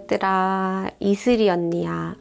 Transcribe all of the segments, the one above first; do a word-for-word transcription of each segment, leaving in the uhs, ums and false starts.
얘들아, 이슬이 언니야.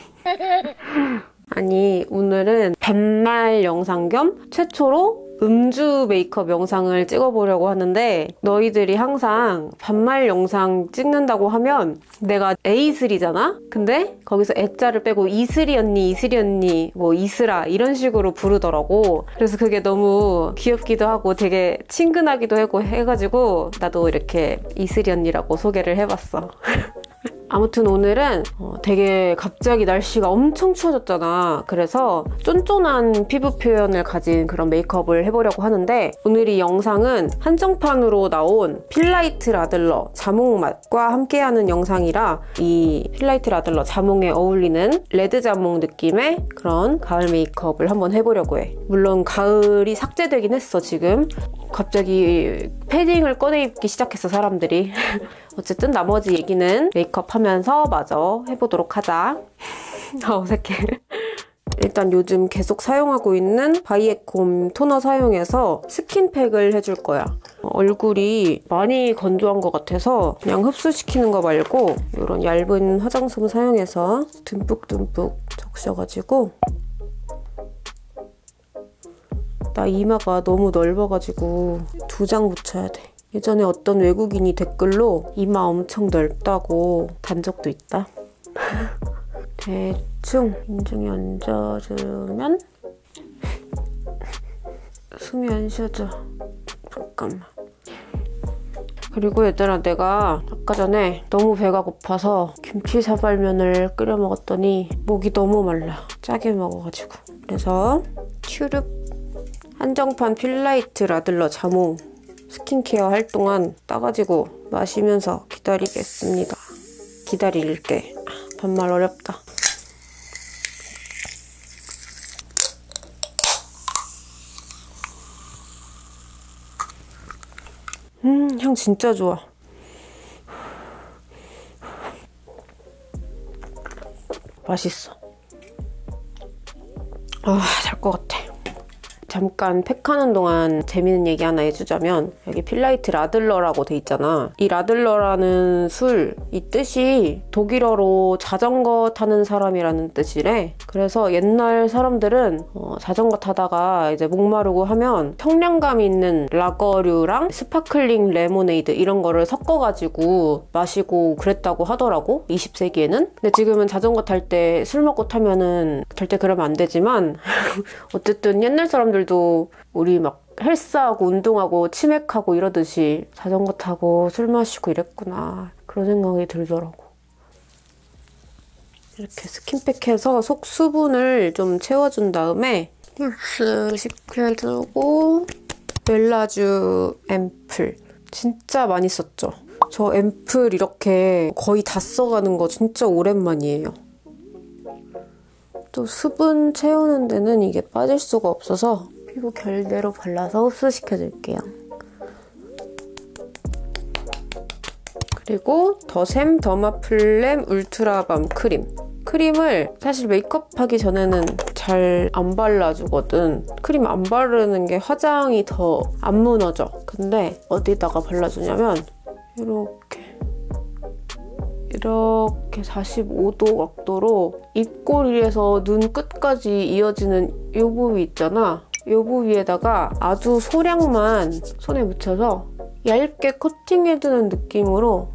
아니, 오늘은 반말 영상 겸 최초로 음주 메이크업 영상을 찍어보려고 하는데, 너희들이 항상 반말 영상 찍는다고 하면 내가 에이슬이잖아? 근데 거기서 애자를 빼고 이슬이 언니, 이슬이 언니, 뭐 이슬아 이런 식으로 부르더라고. 그래서 그게 너무 귀엽기도 하고 되게 친근하기도 하고 해가지고 나도 이렇게 이슬이 언니라고 소개를 해봤어. 아무튼 오늘은 어, 되게 갑자기 날씨가 엄청 추워졌잖아. 그래서 쫀쫀한 피부 표현을 가진 그런 메이크업을 해보려고 하는데, 오늘 이 영상은 한정판으로 나온 필라이트 라들러 자몽맛과 함께하는 영상이라 이 필라이트 라들러 자몽에 어울리는 레드 자몽 느낌의 그런 가을 메이크업을 한번 해보려고 해. 물론 가을이 삭제되긴 했어. 지금 갑자기 패딩을 꺼내 입기 시작했어, 사람들이. 어쨌든 나머지 얘기는 메이크업 하면서 마저 해보도록 하자. 아, 어색해. 일단 요즘 계속 사용하고 있는 바이에콤 토너 사용해서 스킨팩을 해줄 거야. 얼굴이 많이 건조한 것 같아서 그냥 흡수시키는 거 말고 이런 얇은 화장솜 사용해서 듬뿍듬뿍 적셔가지고, 나 이마가 너무 넓어가지고 두 장 붙여야 돼. 예전에 어떤 외국인이 댓글로 이마 엄청 넓다고 단 적도 있다. 대충 인중에 얹어주면 숨이 안 쉬어져. 잠깐만. 그리고 얘들아, 내가 아까 전에 너무 배가 고파서 김치 사발면을 끓여 먹었더니 목이 너무 말라. 짜게 먹어가지고. 그래서 츄릅 한정판 필라이트 라들러 자몽 스킨케어 할 동안 따가지고 마시면서 기다리겠습니다. 기다릴게. 반말 어렵다. 음, 향 진짜 좋아. 맛있어. 아, 잘 것 같아. 잠깐 팩하는 동안 재밌는 얘기 하나 해주자면, 여기 필라이트 라들러라고 돼 있잖아. 이 라들러라는 술, 이 뜻이 독일어로 자전거 타는 사람이라는 뜻이래. 그래서 옛날 사람들은 어, 자전거 타다가 이제 목마르고 하면 청량감 있는 라거류랑 스파클링 레모네이드 이런 거를 섞어가지고 마시고 그랬다고 하더라고, 이십 세기에는. 근데 지금은 자전거 탈 때 술 먹고 타면은 절대 그러면 안 되지만 어쨌든 옛날 사람들 도 우리 막 헬스하고 운동하고 치맥하고 이러듯이 자전거 타고 술 마시고 이랬구나, 그런 생각이 들더라고. 이렇게 스킨팩해서 속 수분을 좀 채워준 다음에 흡수 시켜주고, 멜라쥬 앰플 진짜 많이 썼죠. 저 앰플 이렇게 거의 다 써가는 거 진짜 오랜만이에요. 또 수분 채우는 데는 이게 빠질 수가 없어서 피부 결대로 발라서 흡수시켜줄게요. 그리고 더샘 더마플렘 울트라밤 크림. 크림을 사실 메이크업 하기 전에는 잘 안 발라주거든. 크림 안 바르는 게 화장이 더 안 무너져. 근데 어디다가 발라주냐면 이렇게 이렇게 사십오 도 각도로 입꼬리에서 눈 끝까지 이어지는 이 부위 있잖아. 이 부위에다가 아주 소량만 손에 묻혀서 얇게 코팅해주는 느낌으로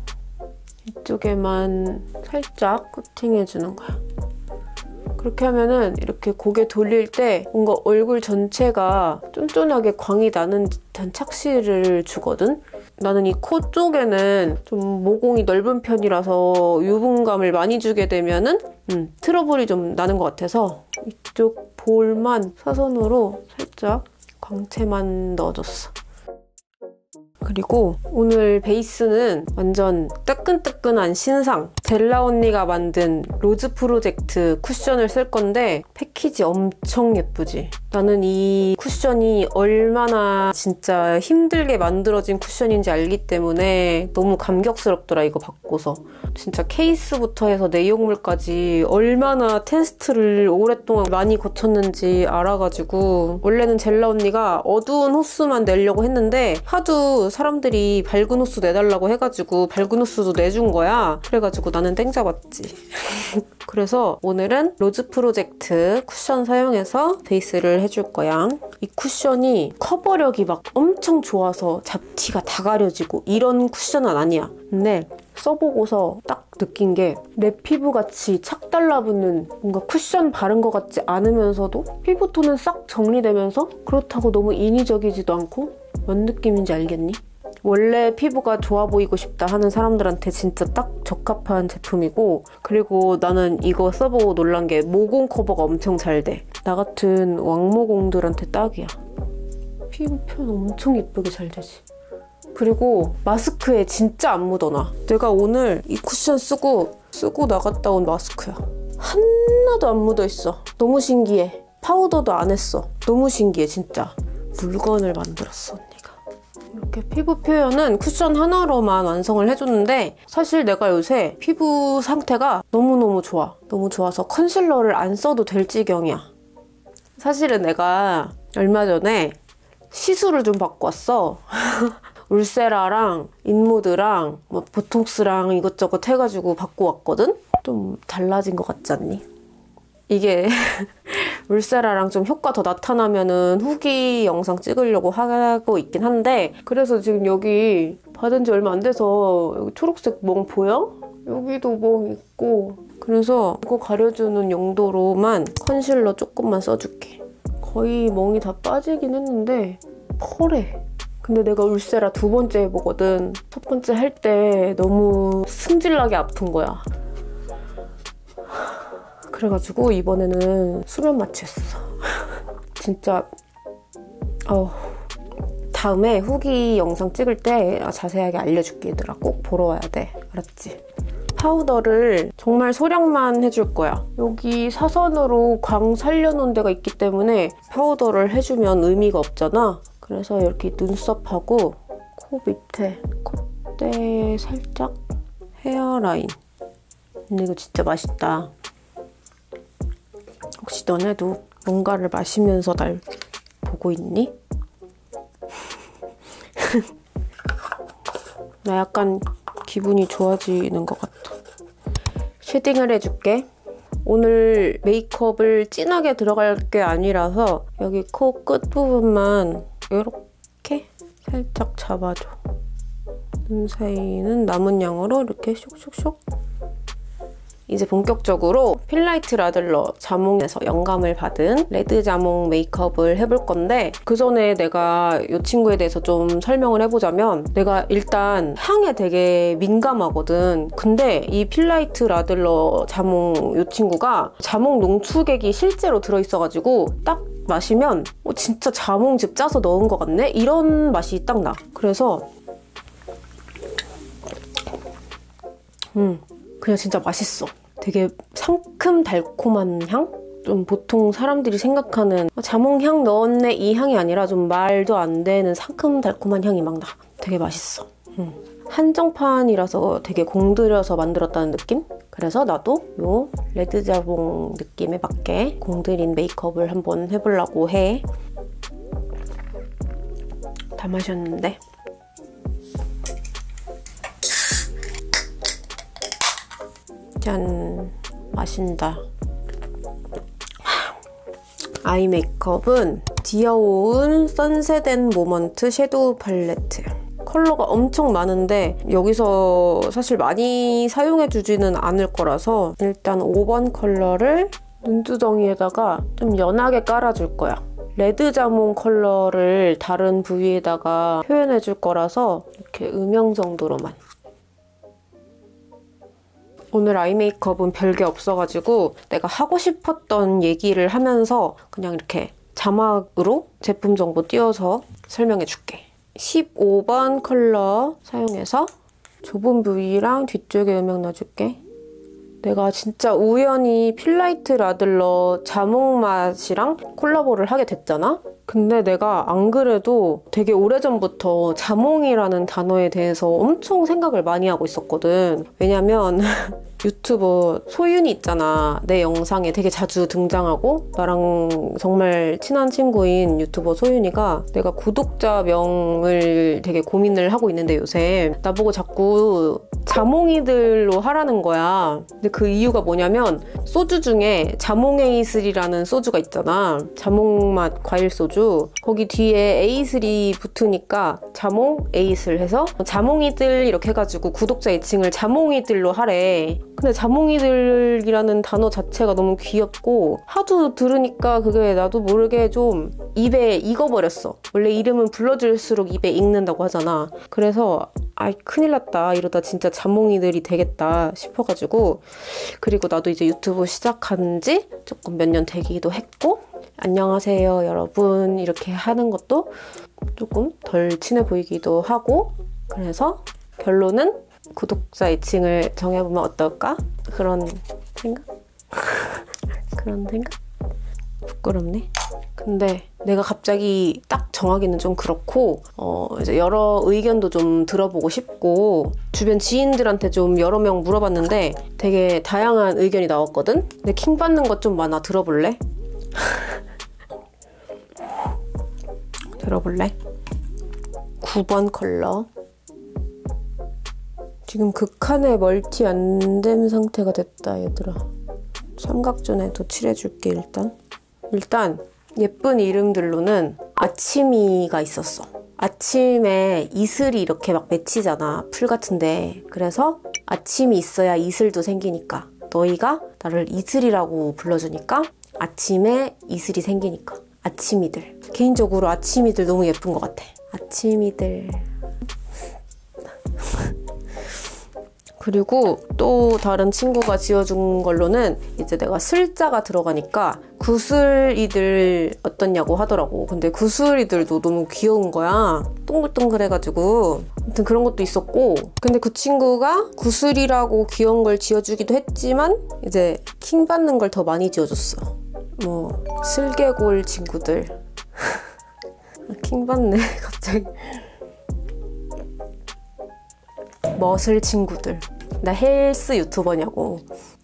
이쪽에만 살짝 코팅해주는 거야. 그렇게 하면은 이렇게 고개 돌릴 때 뭔가 얼굴 전체가 쫀쫀하게 광이 나는 듯한 착시를 주거든? 나는 이 코 쪽에는 좀 모공이 넓은 편이라서 유분감을 많이 주게 되면은 음, 트러블이 좀 나는 것 같아서 이쪽 볼만 사선으로 살짝 광채만 넣어줬어. 그리고 오늘 베이스는 완전 뜨끈뜨끈한 신상 젤라 언니가 만든 로즈 프로젝트 쿠션을 쓸 건데, 패키지 엄청 예쁘지? 나는 이 쿠션이 얼마나 진짜 힘들게 만들어진 쿠션인지 알기 때문에 너무 감격스럽더라, 이거 받고서. 진짜 케이스부터 해서 내용물까지 얼마나 테스트를 오랫동안 많이 거쳤는지 알아가지고. 원래는 젤라 언니가 어두운 호수만 내려고 했는데 하도 사람들이 밝은 호수 내달라고 해가지고 밝은 호수도 내준 거야. 그래가지고 나는 땡 잡았지. 그래서 오늘은 로즈 프로젝트 쿠션 사용해서 베이스를 해줄 거야. 이 쿠션이 커버력이 막 엄청 좋아서 잡티가 다 가려지고 이런 쿠션은 아니야. 근데 써보고서 딱 느낀 게 내 피부같이 착 달라붙는 뭔가 쿠션 바른 것 같지 않으면서도 피부톤은 싹 정리되면서 그렇다고 너무 인위적이지도 않고 뭔 느낌인지 알겠니? 원래 피부가 좋아 보이고 싶다 하는 사람들한테 진짜 딱 적합한 제품이고, 그리고 나는 이거 써보고 놀란 게 모공 커버가 엄청 잘 돼. 나 같은 왕모공들한테 딱이야. 피부 표현 엄청 예쁘게 잘 되지. 그리고 마스크에 진짜 안 묻어나. 내가 오늘 이 쿠션 쓰고 쓰고 나갔다 온 마스크야. 하나도 안 묻어있어. 너무 신기해. 파우더도 안 했어. 너무 신기해 진짜. 물건을 만들었어 언니가. 이렇게 피부 표현은 쿠션 하나로만 완성을 해줬는데, 사실 내가 요새 피부 상태가 너무너무 좋아. 너무 좋아서 컨실러를 안 써도 될 지경이야. 사실은 내가 얼마 전에 시술을 좀 받고 왔어. 울세라랑 인모드랑 뭐 보톡스랑 이것저것 해가지고 받고 왔거든? 좀 달라진 것 같지 않니? 이게 울세라랑 좀 효과 더 나타나면은 후기 영상 찍으려고 하고 있긴 한데, 그래서 지금 여기 받은 지 얼마 안 돼서 여기 초록색 멍 보여? 여기도 멍 있고, 그래서 이거 가려주는 용도로만 컨실러 조금만 써줄게. 거의 멍이 다 빠지긴 했는데 펄해. 근데 내가 울세라 두 번째 해보거든. 첫 번째 할 때 너무 승질나게 아픈 거야. 그래가지고 이번에는 수면 마취했어. 진짜 어, 다음에 후기 영상 찍을 때 자세하게 알려줄게 얘들아. 꼭 보러 와야 돼. 알았지? 파우더를 정말 소량만 해줄 거야. 여기 사선으로 광 살려놓은 데가 있기 때문에 파우더를 해주면 의미가 없잖아. 그래서 이렇게 눈썹하고 코 밑에, 콧대에 살짝 헤어라인. 근데 이거 진짜 맛있다. 혹시 너네도 뭔가를 마시면서 날 보고 있니? 나 약간 기분이 좋아지는 것 같아. 쉐딩을 해줄게. 오늘 메이크업을 진하게 들어갈 게 아니라서 여기 코 끝부분만 이렇게 살짝 잡아줘. 눈 사이는 남은 양으로 이렇게 쇽쇽쇽. 이제 본격적으로 필라이트 라들러 자몽에서 영감을 받은 레드 자몽 메이크업을 해볼 건데, 그 전에 내가 이 친구에 대해서 좀 설명을 해보자면, 내가 일단 향에 되게 민감하거든. 근데 이 필라이트 라들러 자몽 이 친구가 자몽 농축액이 실제로 들어있어가지고 딱 마시면 어, 진짜 자몽즙 짜서 넣은 것 같네? 이런 맛이 딱 나. 그래서 음 그냥 진짜 맛있어. 되게 상큼 달콤한 향? 좀 보통 사람들이 생각하는 자몽향 넣었네 이 향이 아니라 좀 말도 안 되는 상큼 달콤한 향이 막 나. 되게 맛있어. 음. 한정판이라서 되게 공들여서 만들었다는 느낌? 그래서 나도 요 레드 자몽 느낌에 맞게 공들인 메이크업을 한번 해보려고 해. 다 마셨는데 짠! 마신다. 아이 메이크업은 디어온 선셋 앤 모먼트 섀도우 팔레트. 컬러가 엄청 많은데 여기서 사실 많이 사용해주지는 않을 거라서 일단 오 번 컬러를 눈두덩이에다가 좀 연하게 깔아줄 거야. 레드 자몽 컬러를 다른 부위에다가 표현해줄 거라서 이렇게 음영 정도로만. 오늘 아이 메이크업은 별게 없어가지고 내가 하고 싶었던 얘기를 하면서 그냥 이렇게 자막으로 제품 정보 띄워서 설명해줄게. 십오 번 컬러 사용해서 좁은 부위랑 뒤쪽에 음영 넣어줄게. 내가 진짜 우연히 필라이트 라들러 자몽맛이랑 콜라보를 하게 됐잖아? 근데 내가 안 그래도 되게 오래전부터 자몽이라는 단어에 대해서 엄청 생각을 많이 하고 있었거든. 왜냐면 유튜버 소윤이 있잖아. 내 영상에 되게 자주 등장하고 나랑 정말 친한 친구인 유튜버 소윤이가 내가 구독자명을 되게 고민을 하고 있는데 요새 나보고 자꾸 자몽이들로 하라는 거야. 근데 그 이유가 뭐냐면 소주 중에 자몽에이슬이라는 소주가 있잖아. 자몽맛 과일 소주. 거기 뒤에 에이슬이 붙으니까 자몽 에이슬 해서 자몽이들 이렇게 해가지고 구독자 애칭을 자몽이들로 하래. 근데 자몽이들이라는 단어 자체가 너무 귀엽고 하도 들으니까 그게 나도 모르게 좀 입에 익어버렸어. 원래 이름은 불러줄수록 입에 익는다고 하잖아. 그래서 아이 큰일 났다. 이러다 진짜 자몽이들이 되겠다 싶어가지고 그리고 나도 이제 유튜브 시작한 지 조금 몇 년 되기도 했고 안녕하세요 여러분 이렇게 하는 것도 조금 덜 친해 보이기도 하고 그래서 결론은 구독자 애칭을 정해보면 어떨까? 그런 생각? 그런 생각? 부끄럽네. 근데 내가 갑자기 딱 정하기는 좀 그렇고 어 이제 여러 의견도 좀 들어보고 싶고 주변 지인들한테 좀 여러 명 물어봤는데 되게 다양한 의견이 나왔거든? 근데 킹 받는 것 좀 많아. 들어볼래? 들어볼래? 구 번 컬러. 지금 극한의 멀티 안 된 상태가 됐다 얘들아. 삼각존에도 칠해줄게 일단. 일단 예쁜 이름들로는 아침이가 있었어. 아침에 이슬이 이렇게 막 맺히잖아. 풀 같은데. 그래서 아침이 있어야 이슬도 생기니까. 너희가 나를 이슬이라고 불러주니까 아침에 이슬이 생기니까. 아침이들. 개인적으로 아침이들 너무 예쁜 것 같아. 아침이들. 그리고 또 다른 친구가 지어준 걸로는 이제 내가 슬자가 들어가니까 구슬이들 어떻냐고 하더라고. 근데 구슬이들도 너무 귀여운 거야. 동글동글해가지고. 아무튼 그런 것도 있었고 근데 그 친구가 구슬이라고 귀여운 걸 지어주기도 했지만 이제 킹 받는 걸 더 많이 지어줬어. 뭐 슬개골 친구들. 킹 받네 갑자기. 머슬 친구들. 나 헬스 유튜버냐고.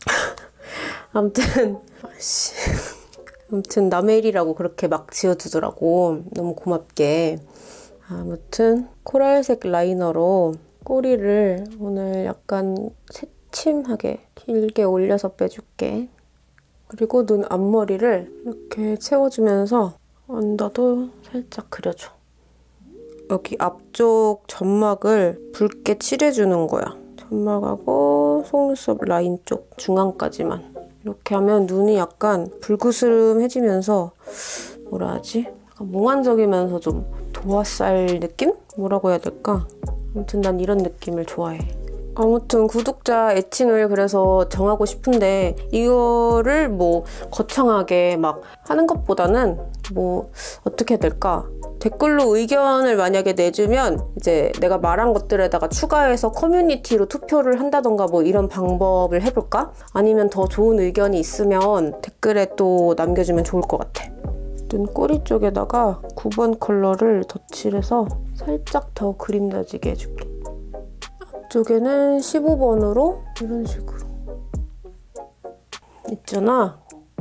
아무튼 아씨. 아무튼 나멜이라고 그렇게 막 지어주더라고. 너무 고맙게. 아무튼 코랄색 라이너로 꼬리를 오늘 약간 새침하게 길게 올려서 빼줄게. 그리고 눈 앞머리를 이렇게 채워주면서 언더도 살짝 그려줘. 여기 앞쪽 점막을 붉게 칠해주는 거야. 점막하고 속눈썹 라인 쪽 중앙까지만. 이렇게 하면 눈이 약간 불그스름해지면서 뭐라 하지? 약간 몽환적이면서 좀 도화살 느낌? 뭐라고 해야 될까? 아무튼 난 이런 느낌을 좋아해. 아무튼 구독자 애칭을 그래서 정하고 싶은데 이거를 뭐 거창하게 막 하는 것보다는 뭐 어떻게 해야 될까? 댓글로 의견을 만약에 내주면 이제 내가 말한 것들에다가 추가해서 커뮤니티로 투표를 한다던가 뭐 이런 방법을 해볼까? 아니면 더 좋은 의견이 있으면 댓글에 또 남겨주면 좋을 것 같아. 눈꼬리 쪽에다가 구 번 컬러를 덧칠해서 살짝 더 그림 나지게 해줄게. 앞쪽에는 십오 번으로 이런 식으로. 있잖아.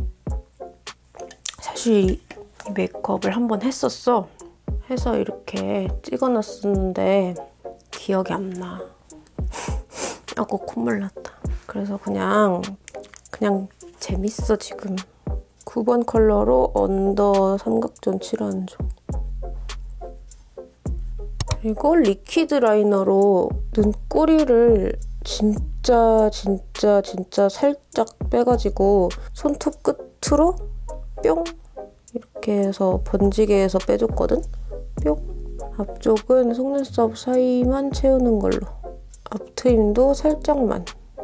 사실 이 메이크업을 한번 했었어. 해서 이렇게 찍어놨었는데 기억이 안 나. 아고 콧물 났다. 그래서 그냥 그냥 재밌어 지금. 구 번 컬러로 언더 삼각존 칠하는 중. 그리고 리퀴드 라이너로 눈꼬리를 진짜 진짜 진짜 살짝 빼가지고 손톱 끝으로 뿅 이렇게 해서 번지게 해서 빼줬거든? 뿅. 앞쪽은 속눈썹 사이만 채우는 걸로. 앞트임도 살짝만.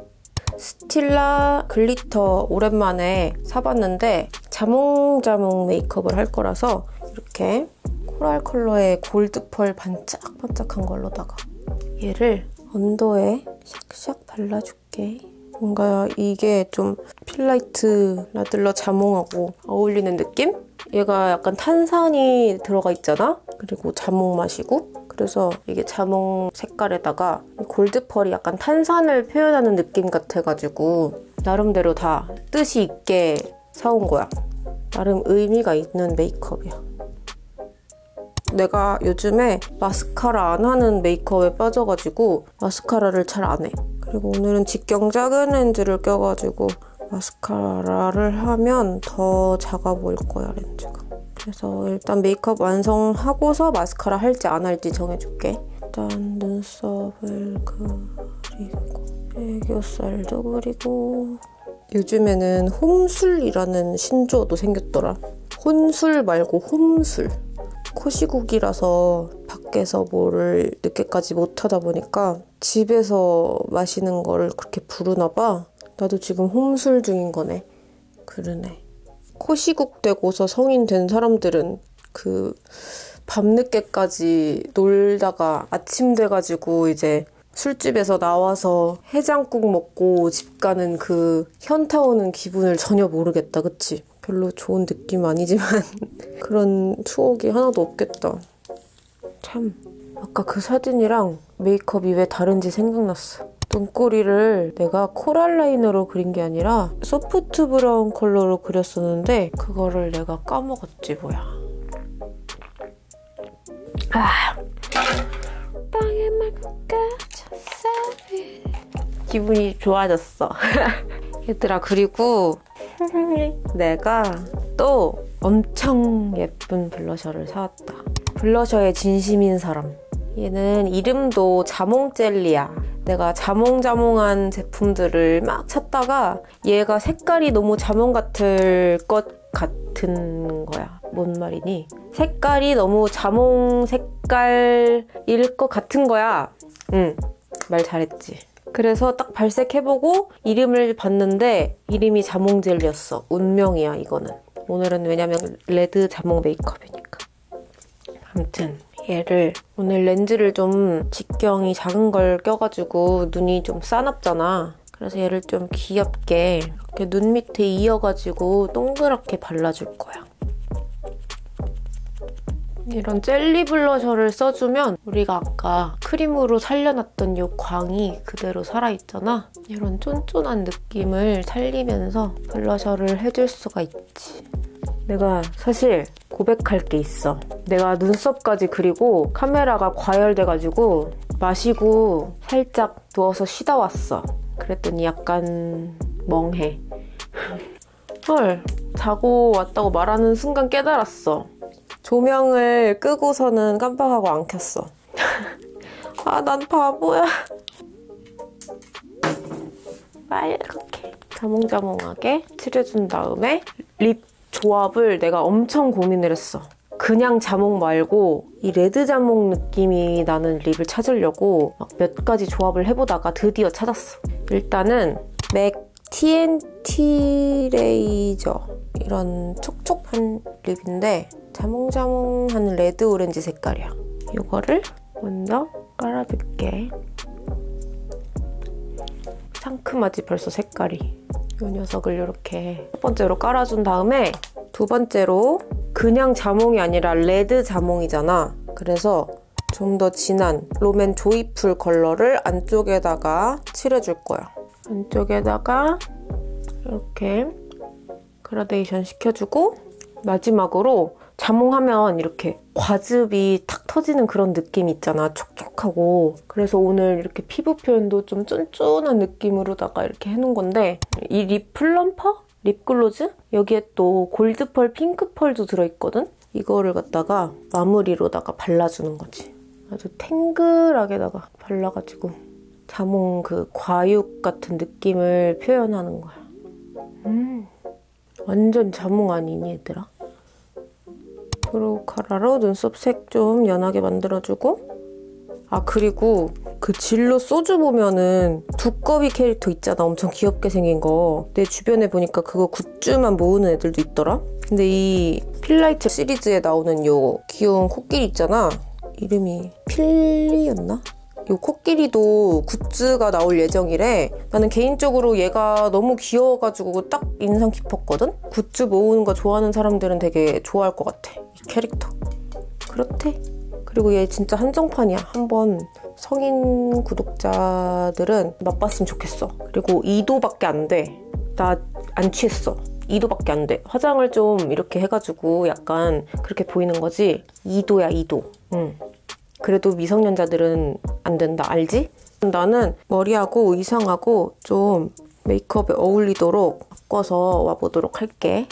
스틸라 글리터 오랜만에 사봤는데 자몽자몽 메이크업을 할 거라서 이렇게 코랄 컬러의 골드 펄 반짝반짝한 걸로다가 얘를 언더에 샥샥 발라줄게. 뭔가 이게 좀 필라이트 라들러 자몽하고 어울리는 느낌? 얘가 약간 탄산이 들어가 있잖아? 그리고 자몽 맛이고 그래서 이게 자몽 색깔에다가 골드펄이 약간 탄산을 표현하는 느낌 같아가지고 나름대로 다 뜻이 있게 사온 거야. 나름 의미가 있는 메이크업이야. 내가 요즘에 마스카라 안 하는 메이크업에 빠져가지고 마스카라를 잘 안 해. 그리고 오늘은 직경 작은 렌즈를 껴가지고 마스카라를 하면 더 작아 보일 거야, 렌즈가. 그래서 일단 메이크업 완성하고서 마스카라 할지 안 할지 정해줄게. 일단 눈썹을 그리고 애교살도 그리고 요즘에는 홈술이라는 신조어도 생겼더라. 혼술 말고 홈술. 코시국이라서 밖에서 뭐를 늦게까지 못하다 보니까 집에서 마시는 걸 그렇게 부르나 봐. 나도 지금 홈술 중인 거네. 그러네. 코시국 되고서 성인 된 사람들은 그 밤늦게까지 놀다가 아침 돼가지고 이제 술집에서 나와서 해장국 먹고 집 가는 그 현타 오는 기분을 전혀 모르겠다, 그치? 별로 좋은 느낌 아니지만 그런 추억이 하나도 없겠다. 참, 아까 그 사진이랑 메이크업이 왜 다른지 생각났어. 눈꼬리를 내가 코랄 라이너로 그린 게 아니라 소프트 브라운 컬러로 그렸었는데 그거를 내가 까먹었지 뭐야. 아, 땅에 맑아졌어. 기분이 좋아졌어. 얘들아, 그리고 내가 또 엄청 예쁜 블러셔를 사왔다. 블러셔에 진심인 사람. 얘는 이름도 자몽젤리야. 내가 자몽자몽한 제품들을 막 찾다가 얘가 색깔이 너무 자몽 같을 것 같은 거야. 뭔 말이니? 색깔이 너무 자몽 색깔일 것 같은 거야. 응, 말 잘했지. 그래서 딱 발색해보고 이름을 봤는데 이름이 자몽젤리였어. 운명이야, 이거는. 오늘은 왜냐면 레드 자몽 메이크업이니까. 아무튼 얘를 오늘 렌즈를 좀 직경이 작은 걸 껴가지고 눈이 좀 싸납잖아. 그래서 얘를 좀 귀엽게 이렇게 눈 밑에 이어가지고 동그랗게 발라줄 거야. 이런 젤리 블러셔를 써주면 우리가 아까 크림으로 살려놨던 이 광이 그대로 살아있잖아. 이런 쫀쫀한 느낌을 살리면서 블러셔를 해줄 수가 있지. 내가 사실 고백할 게 있어. 내가 눈썹까지 그리고 카메라가 과열돼가지고 마시고 살짝 누워서 쉬다 왔어. 그랬더니 약간 멍해. 헐, 자고 왔다고 말하는 순간 깨달았어. 조명을 끄고서는 깜빡하고 안 켰어. 아, 난 바보야. 빨갛게 자몽자몽하게 칠해준 다음에 립 조합을 내가 엄청 고민을 했어. 그냥 자몽 말고 이 레드 자몽 느낌이 나는 립을 찾으려고 막 몇 가지 조합을 해보다가 드디어 찾았어. 일단은 맥 티엔티 레이저, 이런 촉촉한 립인데 자몽자몽한 레드 오렌지 색깔이야. 이거를 먼저 깔아줄게. 상큼하지 벌써 색깔이. 이 녀석을 이렇게 첫 번째로 깔아준 다음에 두 번째로 그냥 자몽이 아니라 레드 자몽이잖아. 그래서 좀 더 진한 롬앤 조이풀 컬러를 안쪽에다가 칠해줄 거야. 안쪽에다가 이렇게 그라데이션 시켜주고 마지막으로 자몽하면 이렇게 과즙이 탁 터지는 그런 느낌 있잖아. 촉촉하고. 그래서 오늘 이렇게 피부 표현도 좀 쫀쫀한 느낌으로다가 이렇게 해놓은 건데 이 립 플럼퍼? 립글로즈? 여기에 또 골드펄, 핑크펄도 들어있거든? 이거를 갖다가 마무리로다가 발라주는 거지. 아주 탱글하게다가 발라가지고 자몽 그 과육 같은 느낌을 표현하는 거야. 음, 완전 자몽 아니니 얘들아? 브로우 카라로 눈썹 색 좀 연하게 만들어주고, 아 그리고 그 진로 소주 보면은 두꺼비 캐릭터 있잖아. 엄청 귀엽게 생긴 거. 내 주변에 보니까 그거 굿즈만 모으는 애들도 있더라. 근데 이 필라이트 시리즈에 나오는 요 귀여운 코끼리 있잖아. 이름이 필리였나? 이 코끼리도 굿즈가 나올 예정이래. 나는 개인적으로 얘가 너무 귀여워가지고 딱 인상 깊었거든? 굿즈 모으는 거 좋아하는 사람들은 되게 좋아할 것 같아, 이 캐릭터. 그렇대. 그리고 얘 진짜 한정판이야. 한번 성인 구독자들은 맛봤으면 좋겠어. 그리고 이 도밖에 안 돼. 나 안 취했어. 이 도밖에 안 돼. 화장을 좀 이렇게 해가지고 약간 그렇게 보이는 거지. 이 도야, 이 도. 응. 그래도 미성년자들은 안 된다. 알지? 나는 머리하고 의상하고 좀 메이크업에 어울리도록 바꿔서 와보도록 할게.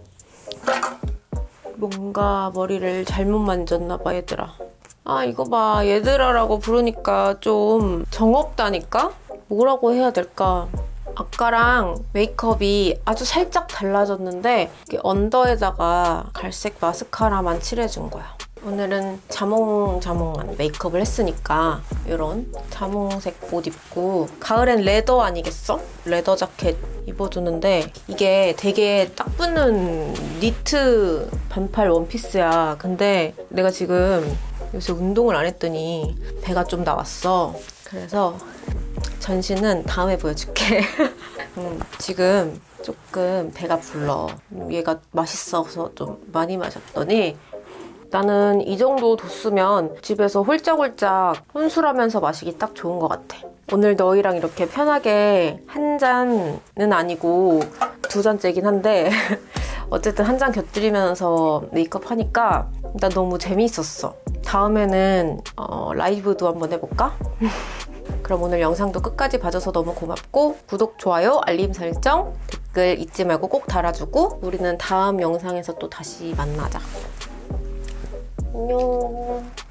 뭔가 머리를 잘못 만졌나 봐, 얘들아. 아, 이거 봐. 얘들아라고 부르니까 좀 정없다니까? 뭐라고 해야 될까? 아까랑 메이크업이 아주 살짝 달라졌는데 언더에다가 갈색 마스카라만 칠해준 거야. 오늘은 자몽자몽한 메이크업을 했으니까 이런 자몽색 옷 입고, 가을엔 레더 아니겠어? 레더 자켓 입어주는데 이게 되게 딱 붙는 니트 반팔 원피스야. 근데 내가 지금 요새 운동을 안 했더니 배가 좀 나왔어. 그래서 전신은 다음에 보여줄게. 음, 지금 조금 배가 불러. 얘가 맛있어서 좀 많이 마셨더니, 나는 이 정도 도수면 집에서 홀짝홀짝 혼술하면서 마시기 딱 좋은 것 같아. 오늘 너희랑 이렇게 편하게 한 잔은 아니고 두 잔째긴 한데 어쨌든 한 잔 곁들이면서 메이크업 하니까 나 너무 재미있었어. 다음에는 어, 라이브도 한번 해볼까? 그럼 오늘 영상도 끝까지 봐줘서 너무 고맙고, 구독, 좋아요, 알림 설정, 댓글 잊지 말고 꼭 달아주고, 우리는 다음 영상에서 또 다시 만나자. 안녕.